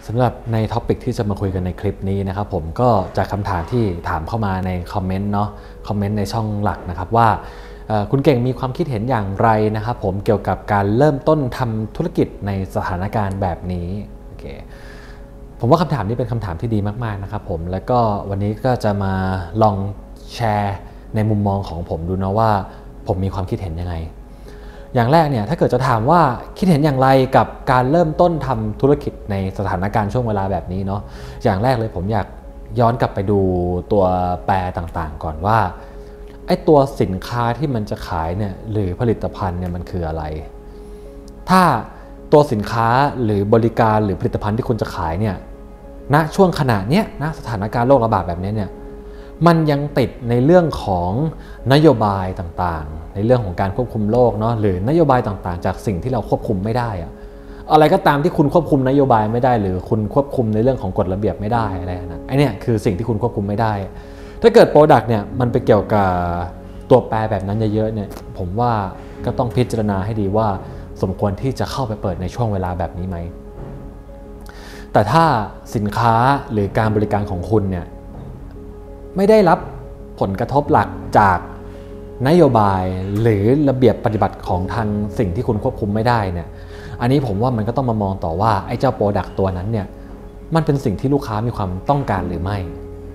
สำหรับในท็อปิกที่จะมาคุยกันในคลิปนี้นะครับผมก็จากคำถามที่ถามเข้ามาในคอมเมนต์เนาะคอมเมนต์ในช่องหลักนะครับว่าคุณเก่งมีความคิดเห็นอย่างไรนะครับผมเกี่ยวกับการเริ่มต้นทำธุรกิจในสถานการณ์แบบนี้โอเคผมว่าคำถามนี้เป็นคำถามที่ดีมากๆนะครับผมแล้วก็วันนี้ก็จะมาลองแชร์ในมุมมองของผมดูนะว่าผมมีความคิดเห็นยังไงอย่างแรกเนี่ยถ้าเกิดจะถามว่าคิดเห็นอย่างไรกับการเริ่มต้นทำธุรกิจในสถานการณ์ช่วงเวลาแบบนี้เนาะอย่างแรกเลยผมอยากย้อนกลับไปดูตัวแปรต่างๆก่อนว่าไอ้ตัวสินค้าที่มันจะขายเนี่ยหรือผลิตภัณฑ์เนี่ยมันคืออะไรถ้าตัวสินค้าหรือบริการหรือผลิตภัณฑ์ที่คุณจะขายเนี่ยณช่วงขณะเนี้ยณสถานการณ์โรคระบาดแบบนี้เนี่ยมันยังติดในเรื่องของนโยบายต่างๆในเรื่องของการควบคุมโรคเนาะหรือนโยบายต่างๆจากสิ่งที่เราควบคุมไม่ได้อะไรก็ตามที่คุณควบคุมนโยบายไม่ได้หรือคุณควบคุมในเรื่องของกฎระเบียบไม่ได้อะไรนะไอเนี่ยคือสิ่งที่คุณควบคุมไม่ได้ถ้าเกิดโปรดักต์เนี่ยมันไปเกี่ยวกับตัวแปรแบบนั้นเยอะๆเนี่ยผมว่าก็ต้องพิจารณาให้ดีว่าสมควรที่จะเข้าไปเปิดในช่วงเวลาแบบนี้ไหมแต่ถ้าสินค้าหรือการบริการของคุณเนี่ยไม่ได้รับผลกระทบหลักจากนโยบายหรือระเบียบปฏิบัติของทางสิ่งที่คุณควบคุมไม่ได้เนี่ยอันนี้ผมว่ามันก็ต้องมามองต่อว่าไอ้เจ้าโปรดักต์ตัวนั้นเนี่ยมันเป็นสิ่งที่ลูกค้ามีความต้องการหรือไม่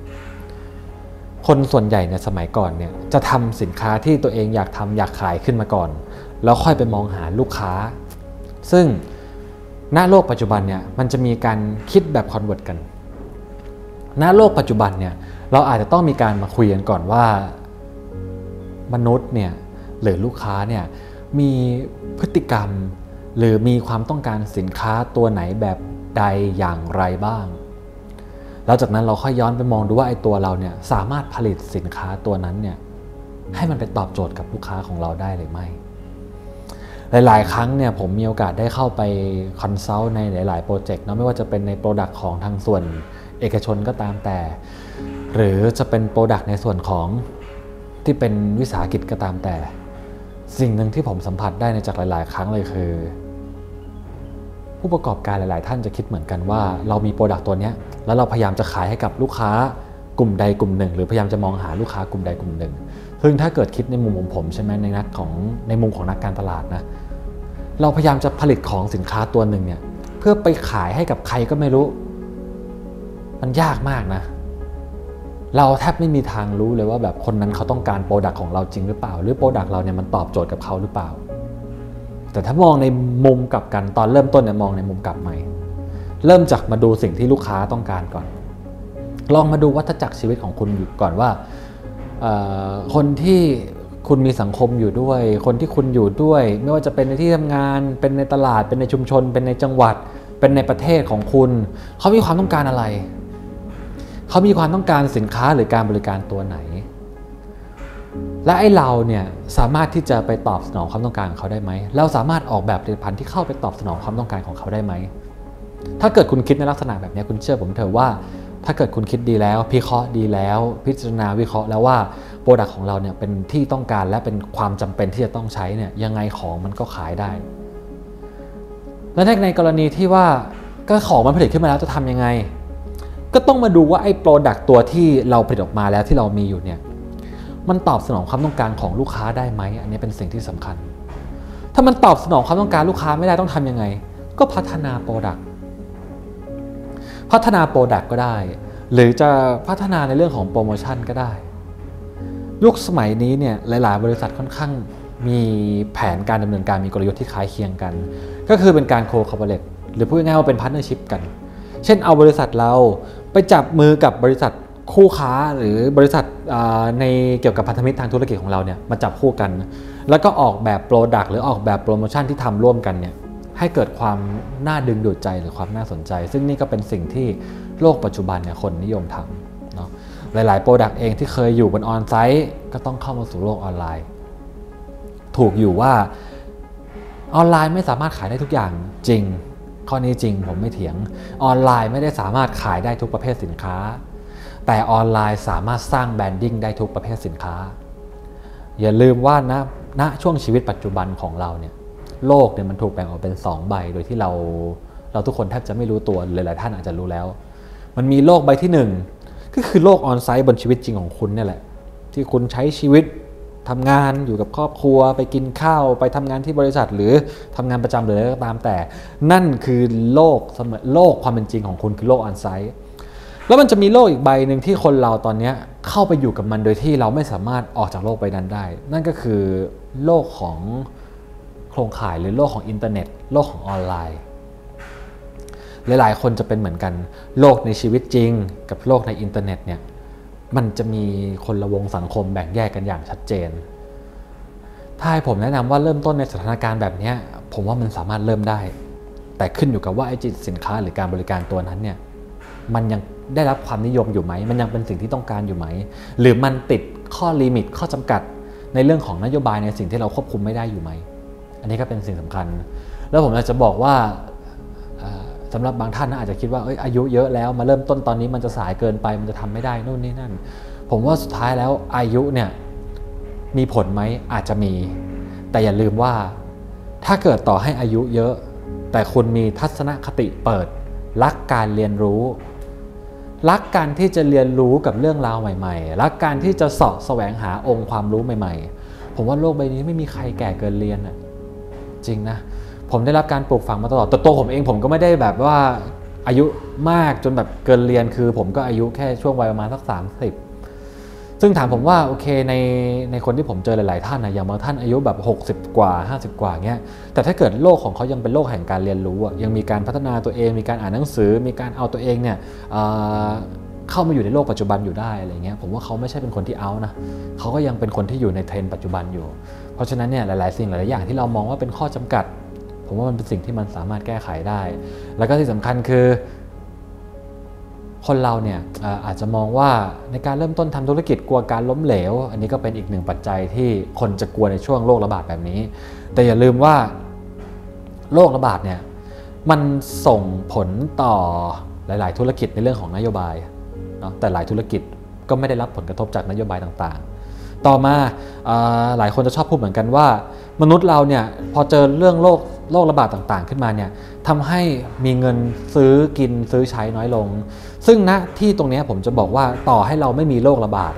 คนส่วนใหญ่ในสมัยก่อนเนี่ยจะทำสินค้าที่ตัวเองอยากทำอยากขายขึ้นมาก่อนแล้วค่อยไปมองหาลูกค้าซึ่งณโลกปัจจุบันเนี่ยมันจะมีการคิดแบบคอนเวิร์ตกันณโลกปัจจุบันเนี่ยเราอาจจะต้องมีการมาคุยกันก่อนว่ามนุษย์เนี่ยหรือลูกค้าเนี่ยมีพฤติกรรมหรือมีความต้องการสินค้าตัวไหนแบบใดอย่างไรบ้างแล้วจากนั้นเราค่อยย้อนไปมองดูว่าไอ้ตัวเราเนี่ยสามารถผลิตสินค้าตัวนั้นเนี่ยให้มันไปตอบโจทย์กับลูกค้าของเราได้หรือไม่หลายๆครั้งเนี่ยผมมีโอกาสได้เข้าไปคอนซัลท์ในหลายๆโปรเจกต์เนาะไม่ว่าจะเป็นในโปรดักต์ของทางส่วนเอกชนก็ตามแต่หรือจะเป็นโปรดักต์ในส่วนของที่เป็นวิสาหกิจก็ตามแต่สิ่งหนึ่งที่ผมสัมผัสได้ในจากหลายๆครั้งเลยคือผู้ประกอบการหลายๆท่านจะคิดเหมือนกันว่าเรามีโปรดักต์ตัวนี้แล้วเราพยายามจะขายให้กับลูกค้ากลุ่มใดกลุ่มหนึ่งหรือพยายามจะมองหาลูกค้ากลุ่มใดกลุ่มหนึ่งซึ่งถ้าเกิดคิดในมุมของผมใช่ไหมในมุมของนักการตลาดนะเราพยายามจะผลิตของสินค้าตัวหนึ่งเนี่ยเพื่อไปขายให้กับใครก็ไม่รู้มันยากมากนะเราแทบไม่มีทางรู้เลยว่าแบบคนนั้นเขาต้องการโปรดักต์ของเราจริงหรือเปล่าหรือโปรดักต์เราเนี่ยมันตอบโจทย์กับเขาหรือเปล่าแต่ถ้ามองในมุมกลับกันตอนเริ่มต้นเนี่ยมองในมุมกลับใหม่เริ่มจากมาดูสิ่งที่ลูกค้าต้องการก่อนลองมาดูวัฏจักรชีวิตของคุณก่อนว่าคนที่คุณมีสังคมอยู่ด้วยคนที่คุณอยู่ด้วยไม่ว่าจะเป็นในที่ทำงานเป็นในตลาดเป็นในชุมชนเป็นในจังหวัดเป็นในประเทศของคุณเขามีความต้องการอะไรเขามีความต้องการสินค้าหรือการบริการตัวไหนและไอ้เราเนี่ยสามารถที่จะไปตอบสนองความต้องการของเขาได้ไหมเราสามารถออกแบบผลิตภัณฑ์ที่เข้าไปตอบสนองความต้องการของเขาได้ไหมถ้าเกิดคุณคิดในลักษณะแบบนี้คุณเชื่อผมเถอะว่าถ้าเกิดคุณคิดดีแล้วพิเคราะห์ดีแล้วพิจารณาวิเคราะห์แล้วว่าโปรดักต์ของเราเนี่ยเป็นที่ต้องการและเป็นความจำเป็นที่จะต้องใช้เนี่ยยังไงของมันก็ขายได้และในกรณีที่ว่าก็ของมันผลิตขึ้นมาแล้วจะทำยังไงก็ต้องมาดูว่าไอ้โปรดักต์ตัวที่เราผลิตออกมาแล้วที่เรามีอยู่เนี่ยมันตอบสนองความต้องการของลูกค้าได้ไหมอันนี้เป็นสิ่งที่สำคัญถ้ามันตอบสนองความต้องการลูกค้าไม่ได้ต้องทำยังไงก็พัฒนาโปรดักต์ก็ได้หรือจะพัฒนาในเรื่องของโปรโมชั่นก็ได้ยุคสมัยนี้เนี่ยหลายๆบริษัทค่อนข้างมีแผนการดำเนินการมีกลยุทธ์ที่คล้ายเคียงกันก็คือเป็นการโคคอร์ปอเรทหรือพูดง่ายๆว่าเป็นพาร์ทเนอร์ชิพกันเช่นเอาบริษัทเราไปจับมือกับบริษัทคู่ค้าหรือบริษัทในเกี่ยวกับพันธมิตรทางธุรกิจของเราเนี่ยมาจับคู่กันแล้วก็ออกแบบโปรดักต์หรือออกแบบโปรโมชั่นที่ทำร่วมกันเนี่ยให้เกิดความน่าดึงดูดใจหรือความน่าสนใจซึ่งนี่ก็เป็นสิ่งที่โลกปัจจุบันเนี่ยคนนิยมทำเนาะหลายๆโปรดักต์เองที่เคยอยู่บนออนไซต์ก็ต้องเข้ามาสู่โลกออนไลน์ถูกอยู่ว่าออนไลน์ไม่สามารถขายได้ทุกอย่างจริงข้อนี้จริงผมไม่เถียงออนไลน์ไม่ได้สามารถขายได้ทุกประเภทสินค้าแต่ออนไลน์สามารถสร้างแบรนดิ้งได้ทุกประเภทสินค้าอย่าลืมว่าณช่วงชีวิตปัจจุบันของเราเนี่ยโลกเนี่ยมันถูกแบ่งออกเป็น2 ใบโดยที่เราเราทุกคนแทบจะไม่รู้ตัวหลายๆท่านอาจจะรู้แล้วมันมีโลกใบที่1ก็คือโลกออนไซต์บนชีวิตจริงของคุณนี่แหละที่คุณใช้ชีวิตทำงานอยู่กับครอบครัวไปกินข้าวไปทำงานที่บริษัทหรือทำงานประจำหรืออะไรก็ตามแต่นั่นคือโลกความเป็นจริงของคุณคือโลกออนไซต์แล้วมันจะมีโลกอีกใบหนึ่งที่คนเราตอนนี้เข้าไปอยู่กับมันโดยที่เราไม่สามารถออกจากโลกใบนั้นได้นั่นก็คือโลกของโครงข่ายหรือโลกของอินเทอร์เน็ตโลกของออนไลน์หลายๆคนจะเป็นเหมือนกันโลกในชีวิตจริงกับโลกในอินเทอร์เน็ตเนี่ยมันจะมีคนละวงสังคมแบ่งแยกกันอย่างชัดเจนถ้าให้ผมแนะนำว่าเริ่มต้นในสถานการณ์แบบนี้ผมว่ามันสามารถเริ่มได้แต่ขึ้นอยู่กับว่าไอ้สินค้าหรือการบริการตัวนั้นเนี่ยมันยังได้รับความนิยมอยู่ไหมมันยังเป็นสิ่งที่ต้องการอยู่ไหมหรือมันติดข้อลิมิตข้อจำกัดในเรื่องของนโยบายในสิ่งที่เราควบคุมไม่ได้อยู่ไหมอันนี้ก็เป็นสิ่งสำคัญแล้วผมอยากจะบอกว่าสำหรับบางท่านอาจจะคิดว่าอายุเยอะแล้วมาเริ่มต้นตอนนี้มันจะสายเกินไปมันจะทำไม่ได้นู่นนี่นั่นผมว่าสุดท้ายแล้วอายุเนี่ยมีผลไหมอาจจะมีแต่อย่าลืมว่าถ้าเกิดต่อให้อายุเยอะแต่คุณมีทัศนคติเปิดรักการเรียนรู้รักการที่จะเรียนรู้กับเรื่องราวใหม่ๆรักการที่จะเสาะแสวงหาองค์ความรู้ใหม่ๆผมว่าโลกใบนี้ไม่มีใครแก่เกินเรียนจริงนะผมได้รับการปลูกฝังมาตลอดแต่ตัวผมเองผมก็ไม่ได้แบบว่าอายุมากจนแบบเกินเรียนคือผมก็อายุแค่ช่วงวัยประมาณสัก30ซึ่งถามผมว่าโอเคในคนที่ผมเจอหลายๆท่านนะอย่างบางท่านอายุแบบ60กว่า50กว่าเงี้ยแต่ถ้าเกิดโลกของเขายังเป็นโลกแห่งการเรียนรู้ยังมีการพัฒนาตัวเองมีการอ่านหนังสือมีการเอาตัวเองเนี่ยเข้ามาอยู่ในโลกปัจจุบันอยู่ได้อะไรเงี้ยผมว่าเขาไม่ใช่เป็นคนที่เอานะเขาก็ยังเป็นคนที่อยู่ในเทรนด์ปัจจุบันอยู่เพราะฉะนั้นเนี่ยหลายๆสิ่งหลายๆอย่างที่เรามองว่าเป็นข้อจำกัดผมว่ามันเป็นสิ่งที่มันสามารถแก้ไขได้แล้วก็ที่สำคัญคือคนเราเนี่ยอาจจะมองว่าในการเริ่มต้นทำธุรกิจกลัวการล้มเหลวอันนี้ก็เป็นอีกหนึ่งปัจจัยที่คนจะกลัวในช่วงโรคระบาดแบบนี้แต่อย่าลืมว่าโรคระบาดเนี่ยมันส่งผลต่อหลายๆธุรกิจในเรื่องของนโยบายเนาะแต่หลายธุรกิจก็ไม่ได้รับผลกระทบจากนโยบายต่างๆต่อมาหลายคนจะชอบพูดเหมือนกันว่ามนุษย์เราเนี่ยพอเจอเรื่องโรคระบาดต่างๆขึ้นมาเนี่ยทำให้มีเงินซื้อกินซื้อใช้น้อยลงซึ่งณที่ตรงนี้ผมจะบอกว่าต่อให้เราไม่มีโรคระบาด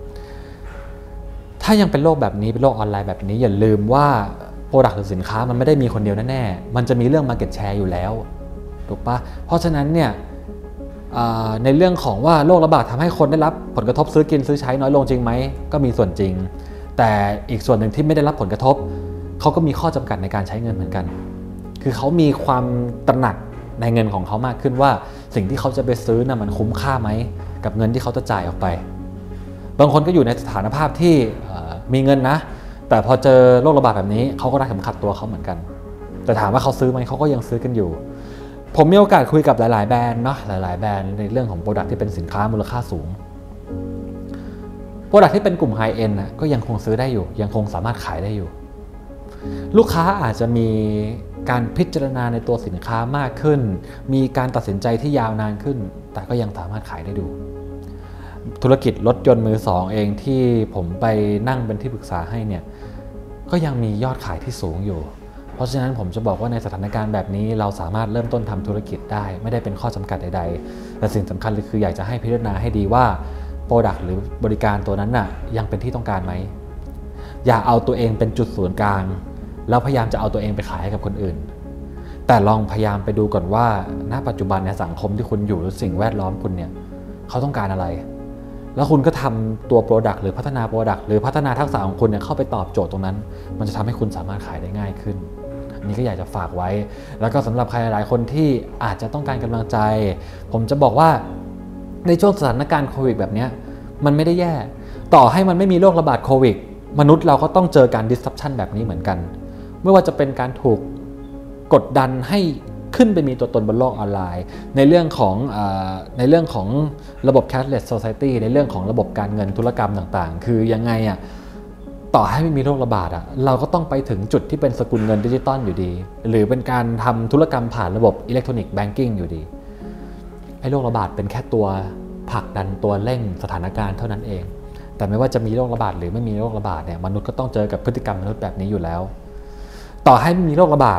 ถ้ายังเป็นโรคแบบนี้เป็นโรคออนไลน์แบบนี้อย่าลืมว่าโปรดักต์หรือสินค้ามันไม่ได้มีคนเดียวแน่ๆมันจะมีเรื่อง Market Share อยู่แล้วถูกปะเพราะฉะนั้นเนี่ยในเรื่องของว่าโรคระบาดทำให้คนได้รับผลกระทบซื้อกินซื้อใช้น้อยลงจริงไหมก็มีส่วนจริงแต่อีกส่วนหนึ่งที่ไม่ได้รับผลกระทบเขาก็มีข้อจำกัดในการใช้เงินเหมือนกันคือเขามีความตระหนักในเงินของเขามากขึ้นว่าสิ่งที่เขาจะไปซื้อน่ะมันคุ้มค่าไหมกับเงินที่เขาจะจ่ายออกไปบางคนก็อยู่ในสถานภาพที่มีเงินนะแต่พอเจอโรคระบาดแบบนี้เขาก็รักเข็มขัดตัวเขาเหมือนกันแต่ถามว่าเขาซื้อไหมเขาก็ยังซื้อกันอยู่ผมมีโอกาสคุยกับหลายๆแบรนด์เนาะหลายๆแบรนด์ในเรื่องของโปรดักต์ที่เป็นสินค้ามูลค่าสูงโปรดักต์ที่เป็นกลุ่มไฮเอ็นด์ก็ยังคงซื้อได้อยู่ยังคงสามารถขายได้อยู่ลูกค้าอาจจะมีการพิจารณาในตัวสินค้ามากขึ้นมีการตัดสินใจที่ยาวนานขึ้นแต่ก็ยังสามารถขายได้ดูธุรกิจรถยนต์มือสองเองที่ผมไปนั่งเป็นที่ปรึกษาให้เนี่ยก็ยังมียอดขายที่สูงอยู่เพราะฉะนั้นผมจะบอกว่าในสถานการณ์แบบนี้เราสามารถเริ่มต้นทำธุรกิจได้ไม่ได้เป็นข้อจำกัดใดๆแต่สิ่งสำคัญเลยคืออยากจะให้พิจารณาให้ดีว่าโปรดักต์หรือบริการตัวนั้นน่ะยังเป็นที่ต้องการไหมอย่าเอาตัวเองเป็นจุดศูนย์กลางแล้วพยายามจะเอาตัวเองไปขายให้กับคนอื่นแต่ลองพยายามไปดูก่อนว่าณปัจจุบันในสังคมที่คุณอยู่หรือสิ่งแวดล้อมคุณเนี่ยเขาต้องการอะไรแล้วคุณก็ทำตัว Product หรือพัฒนา Product หรือพัฒนาทักษะของคุณเนี่ยเข้าไปตอบโจทย์ตรงนั้นมันจะทำให้คุณสามารถขายได้ง่ายขึ้นอันนี้ก็อยากจะฝากไว้แล้วก็สำหรับใครหลายคนที่อาจจะต้องการกำลังใจผมจะบอกว่าในช่วงสถานการณ์โควิดแบบนี้มันไม่ได้แย่ต่อให้มันไม่มีโรคระบาดโควิดมนุษย์เราก็ต้องเจอการ disruption แบบนี้เหมือนกันไม่ว่าจะเป็นการถูกกดดันให้ขึ้นไปมีตัวตนบนโลกออนไลน์ในเรื่องของระบบ cashless society ในเรื่องของระบบการเงินธุรกรรมต่างๆคือยังไงต่อให้ไม่มีโรคระบาดเราก็ต้องไปถึงจุดที่เป็นสกุลเงินดิจิตอลอยู่ดีหรือเป็นการทำธุรกรรมผ่านระบบอิเล็กทรอนิกส์แบงกิ้งอยู่ดีไอ้โรคระบาดเป็นแค่ตัวผลักดันตัวเร่งสถานการณ์เท่านั้นเองแต่ไม่ว่าจะมีโรคระบาดหรือไม่มีโรคระบาดเนี่ยมนุษย์ก็ต้องเจอกับพฤติกรรมมนุษย์แบบนี้อยู่แล้วต่อให้ไม่มีโรคระบาด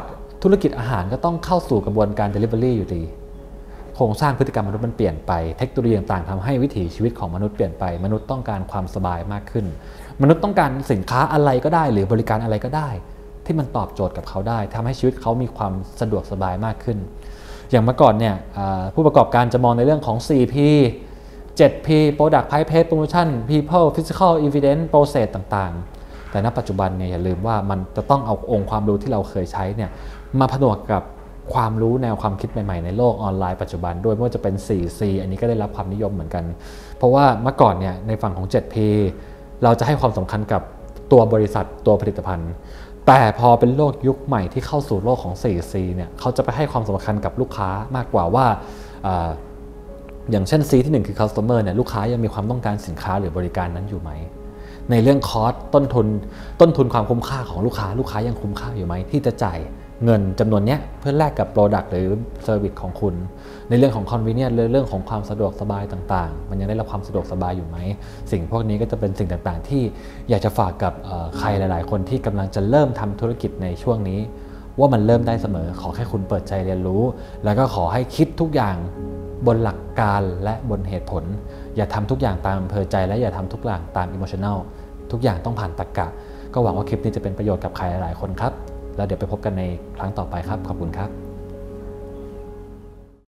ธุรกิจอาหารก็ต้องเข้าสู่กระบวนการ Delivery อยู่ดีโครงสร้างพฤติกรรมมนุษย์มันเปลี่ยนไปเทคโนโลยีต่างๆทำให้วิถีชีวิตของมนุษย์เปลี่ยนไปมนุษย์ต้องการความสบายมากขึ้นมนุษย์ต้องการสินค้าอะไรก็ได้หรือบริการอะไรก็ได้ที่มันตอบโจทย์กับเขาได้ทำให้ชีวิตเขามีความสะดวกสบายมากขึ้นอย่างเมื่อก่อนเนี่ยผู้ประกอบการจะมองในเรื่องของ 4P 7P Product Price Place Promotion People Physical Evidence Process ต่างๆแต่ณปัจจุบันเนี่ยอย่าลืมว่ามันจะต้องเอาองค์ความรู้ที่เราเคยใช้เนี่ยมาผนวกกับความรู้แนวความคิดใหม่ๆในโลกออนไลน์ปัจจุบันด้วยไม่ว่าจะเป็น 4C อันนี้ก็ได้รับความนิยมเหมือนกันเพราะว่าเมื่อก่อนเนี่ยในฝั่งของ 7P เราจะให้ความสำคัญกับตัวบริษัทตัวผลิตภัณฑ์แต่พอเป็นโลกยุคใหม่ที่เข้าสู่โลกของ 4C เนี่ยเขาจะไปให้ความสำคัญกับลูกค้ามากกว่าว่าอย่างเช่น C ที่ 1 คือ customer เนี่ยลูกค้ายังมีความต้องการสินค้าหรือบริการนั้นอยู่ไหมในเรื่องคอสต้นทุนความคุ้มค่าของลูกค้ายังคุ้มค่าอยู่ไหมที่จะจ่ายเงินจำนวนนี้เพื่อแลกกับ Product หรือ Service ของคุณในเรื่องของ Convenience เรื่องของความสะดวกสบายต่างๆมันยังได้รับความสะดวกสบายอยู่ไหมสิ่งพวกนี้ก็จะเป็นสิ่งต่างๆที่อยากจะฝากกับใครหลายๆคนที่กำลังจะเริ่มทำธุรกิจในช่วงนี้ว่ามันเริ่มได้เสมอขอแค่คุณเปิดใจเรียนรู้แล้วก็ขอให้คิดทุกอย่างบนหลักการและบนเหตุผลอย่าทำทุกอย่างตามอำเภอใจและอย่าทำทุกอย่างตาม emotional ทุกอย่างต้องผ่านตรรกะก็หวังว่าคลิปนี้จะเป็นประโยชน์กับใครหลายๆคนครับแล้วเดี๋ยวไปพบกันในครั้งต่อไปครับขอบคุณครับ